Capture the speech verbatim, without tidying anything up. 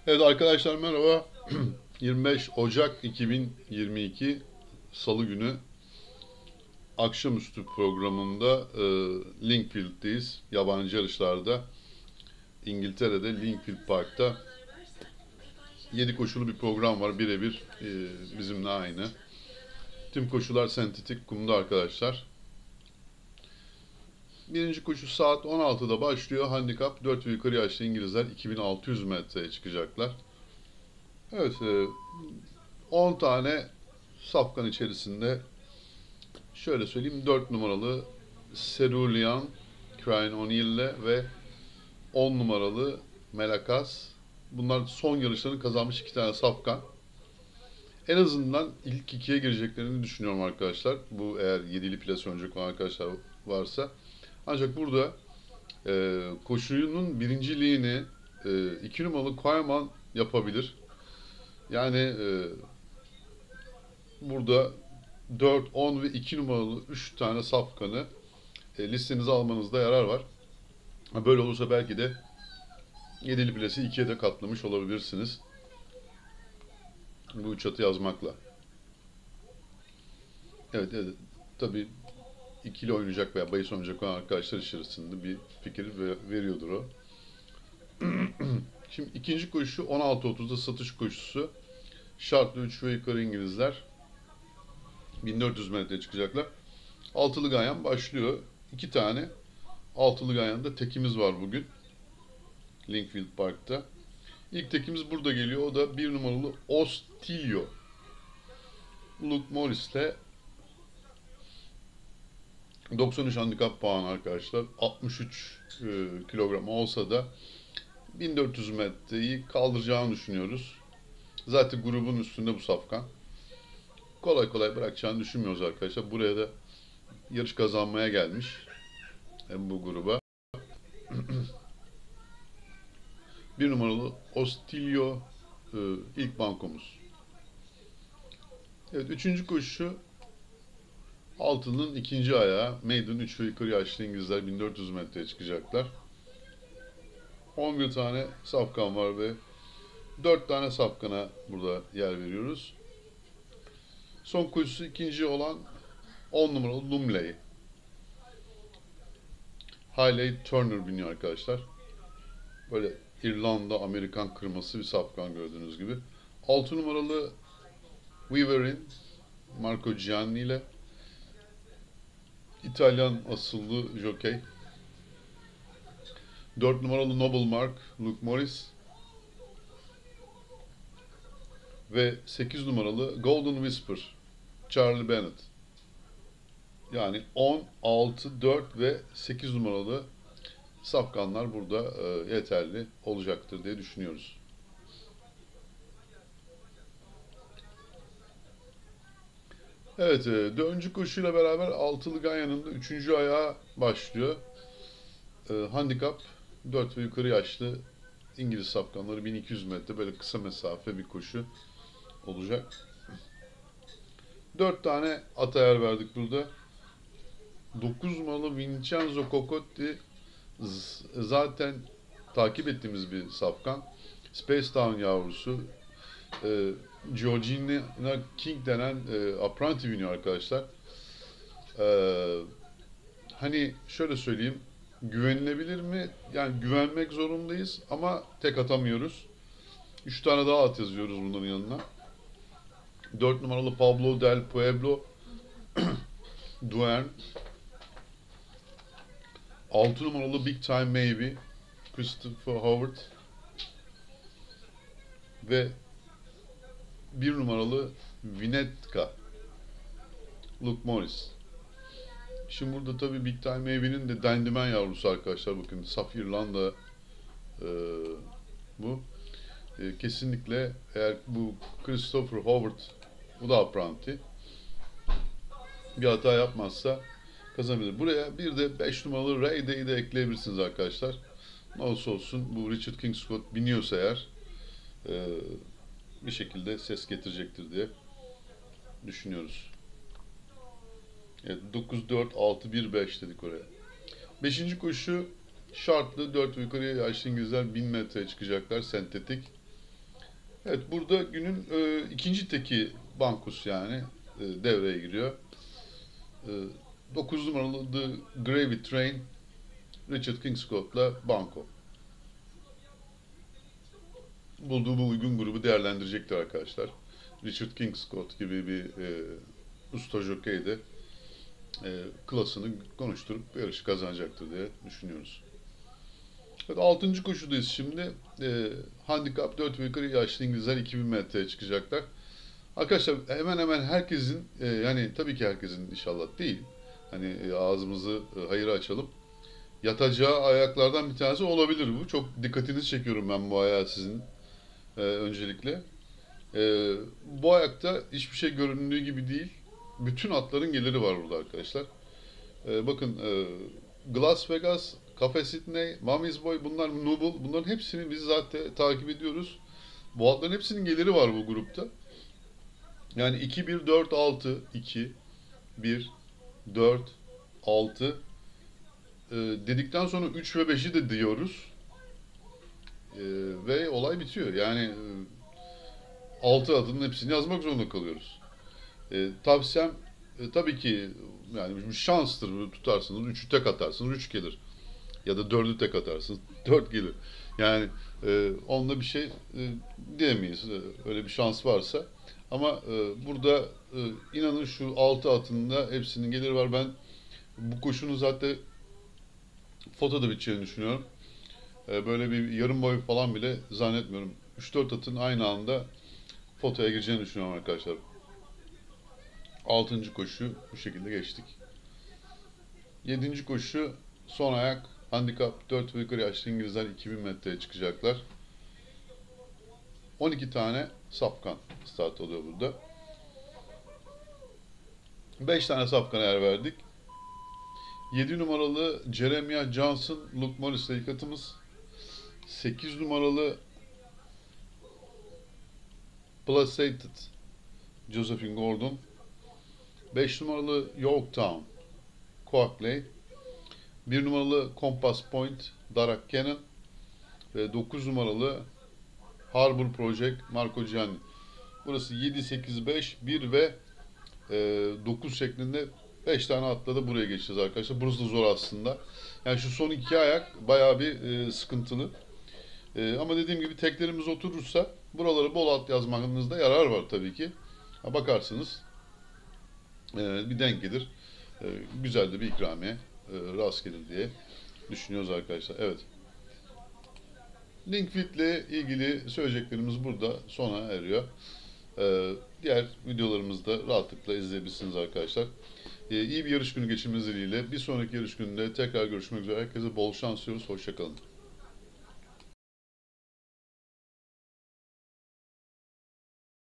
Evet arkadaşlar merhaba. yirmi beş Ocak iki bin yirmi iki Salı günü akşamüstü programında e, Linkfield'deyiz. Yabancı yarışlarda İngiltere'de Linkfield Park'ta yedi koşulu bir program var. Birebir e, bizimle aynı. Tüm koşular sentetik kumda arkadaşlar. Birinci koşu saat on altıda başlıyor. Handikap dört ve yukarı yaşlı İngilizler iki bin altı yüz metreye çıkacaklar. Evet, e, on tane safkan içerisinde şöyle söyleyeyim, dört numaralı Cerulean Crane O'Neill'le ve on numaralı Melakas. Bunlar son yarışlarını kazanmış iki tane safkan. En azından ilk ikiye gireceklerini düşünüyorum arkadaşlar. Bu eğer yedili plase oynayacak olan arkadaşlar varsa. Ancak burada e, koşunun birinciliğini e, iki numaralı Koyman yapabilir. Yani e, burada dört, on ve iki numaralı üç tane safkanı e, listenize almanızda yarar var. Böyle olursa belki de yedili plası ikiye de katlamış olabilirsiniz. Bu çatı yazmakla. Evet, evet. Tabii ikili oynayacak veya bahis oynayacak olan arkadaşlar içerisinde bir fikir veriyordur o. Şimdi ikinci koşu on altı otuzda satış koşusu. Şartlı üç ve yukarı İngilizler bin dört yüz metreye çıkacaklar. Altılı ganyan başlıyor. İki tane altılı ganyanda tekimiz var bugün. Linkfield Park'ta. İlk tekimiz burada geliyor. O da bir numaralı Ostilio. Luke Morris'le doksan üç handikap puanı arkadaşlar. altmış üç e, kilogram olsa da bin dört yüz metreyi kaldıracağını düşünüyoruz. Zaten grubun üstünde bu safkan. Kolay kolay bırakacağını düşünmüyoruz arkadaşlar. Buraya da yarış kazanmaya gelmiş. Yani bu gruba. Bir numaralı Ostilio e, ilk bankomuz. Evet, üçüncü koşu altının ikinci ayağı. Maiden üç ve yukarı yaşlı İngilizler bin dört yüz metreye çıkacaklar. on bir tane safkan var ve dört tane safkana burada yer veriyoruz. Son koşusu ikinci olan on numaralı Lumley. Hayley Turner biniyor arkadaşlar. Böyle İrlanda, Amerikan kırması bir safkan gördüğünüz gibi. altı numaralı Weaver'in Marco Gianni ile İtalyan asıllı jockey. dört numaralı Noble Mark Luke Morris ve sekiz numaralı Golden Whisper Charlie Bennett. Yani on, altı, dört ve sekiz numaralı safkanlar burada e, yeterli olacaktır diye düşünüyoruz. Evet, e, dördüncü koşuyla beraber altılı ganyanın da üçüncü ayağı başlıyor. E, handikap dört ve yukarı yaşlı İngiliz safkanları bin iki yüz metre böyle kısa mesafe bir koşu olacak. dört tane at ayar verdik burada. dokuz numaralı Vincenzo Cocotti zaten takip ettiğimiz bir safkan. Space Town yavrusu. E, Georgina King denen e, apprenti biniyor arkadaşlar. E, hani şöyle söyleyeyim. Güvenilebilir mi? Yani güvenmek zorundayız ama tek atamıyoruz. üç tane daha at yazıyoruz bunların yanına. dört numaralı Pablo Del Pueblo Duen. altı numaralı Big Time Maybe Christopher Howard ve bir numaralı Vinetka Luke Morris. Şimdi burada tabii Big Time Maybe'nin de Dandyman yavrusu arkadaşlar. Bakın saf İrlanda e, bu. E, kesinlikle eğer bu Christopher Howard, bu da apprenti, bir hata yapmazsa kazanabilir. Buraya bir de beş numaralı Ray Day'i de ekleyebilirsiniz arkadaşlar. Ne olursa olsun bu Richard Kingscott biniyorsa eğer e, bir şekilde ses getirecektir diye düşünüyoruz. Evet, dokuz dört altı bir beş dedik oraya. Beşinci koşu şartlı dört ve yukarıya yaşlı İngilizler bin metreye çıkacaklar sentetik. Evet, burada günün e, ikinci teki Bankus yani e, devreye giriyor. E, dokuz numaralı The Gravy Train Richard Kingscott'la Banko. Bulduğu bu uygun grubu değerlendirecektir arkadaşlar. Richard Kingscott gibi bir e, usta jokey de e, klasını konuşturup yarışı kazanacaktır diye düşünüyoruz. Evet, altıncı koşudayız şimdi. E, handikap dört ve yukarı yaşlı İngilizler iki bin metreye çıkacaklar. Arkadaşlar hemen hemen herkesin e, yani tabii ki herkesin inşallah değil. Hani e, ağzımızı e, hayıra açalım. Yatacağı ayaklardan bir tanesi olabilir bu. Çok dikkatinizi çekiyorum ben bu ayağı sizin e, öncelikle. E, bu ayakta hiçbir şey göründüğü gibi değil. Bütün atların geliri var burada arkadaşlar. E, bakın e, Las Vegas, Cafe Sydney, Mummy's Boy bunlar Noble. Bunların hepsini biz zaten takip ediyoruz. Bu atların hepsinin geliri var bu grupta. Yani iki, bir, dört, altı, iki, bir, dört, altı e, dedikten sonra üç ve beşi de diyoruz. E, ve olay bitiyor. Yani e, altı adının hepsini yazmak zorunda kalıyoruz. E, tavsiyem e, tabii ki yani şanstır. Tutarsınız, üçü tek atarsınız, üç gelir. Ya da dördü tek atarsınız, dört gelir. Yani e, onunla bir şey e, diyemeyiz. E, öyle bir şans varsa. Ama e, burada e, inanın şu altı atında hepsinin geliri var. Ben bu koşunun zaten fotoda biteceğini düşünüyorum. E, böyle bir yarım boy falan bile zannetmiyorum. üç dört atın aynı anda fotoya gireceğini düşünüyorum arkadaşlar. Altıncı koşu bu şekilde geçtik. Yedinci koşu son ayak. Handikap dört ve yukarı yaşlı İngilizler iki bin metreye çıkacaklar. on iki tane safkan start oluyor burada. beş tane safkan yer verdik. yedi numaralı Jeremiah Johnson, Luke Morris'le ilk atımız. sekiz numaralı Placated, Josephine Gordon. beş numaralı Yorktown, Coakley. bir numaralı Compass Point, Darak Cannon. Ve dokuz numaralı Harbor Project, Marco Gianni. Burası yedi, sekiz, beş, bir ve e, dokuz şeklinde beş tane atla da buraya geçeceğiz arkadaşlar. Burası da zor aslında. Yani şu son iki ayak bayağı bir e, sıkıntılı. E, ama dediğim gibi teklerimiz oturursa buralara bol at yazmanızda yarar var tabii ki. Ha, bakarsınız e, bir denk gelir. E, güzel de bir ikramiye e, rast gelir diye düşünüyoruz arkadaşlar. Evet. Linkfit ile ilgili söyleyeceklerimiz burada sona eriyor. Ee, diğer videolarımızda rahatlıkla izleyebilirsiniz arkadaşlar. Ee, iyi bir yarış günü geçirmeniz dileğiyle. Bir sonraki yarış gününde tekrar görüşmek üzere. Herkese bol şans diliyoruz. Hoşça kalın.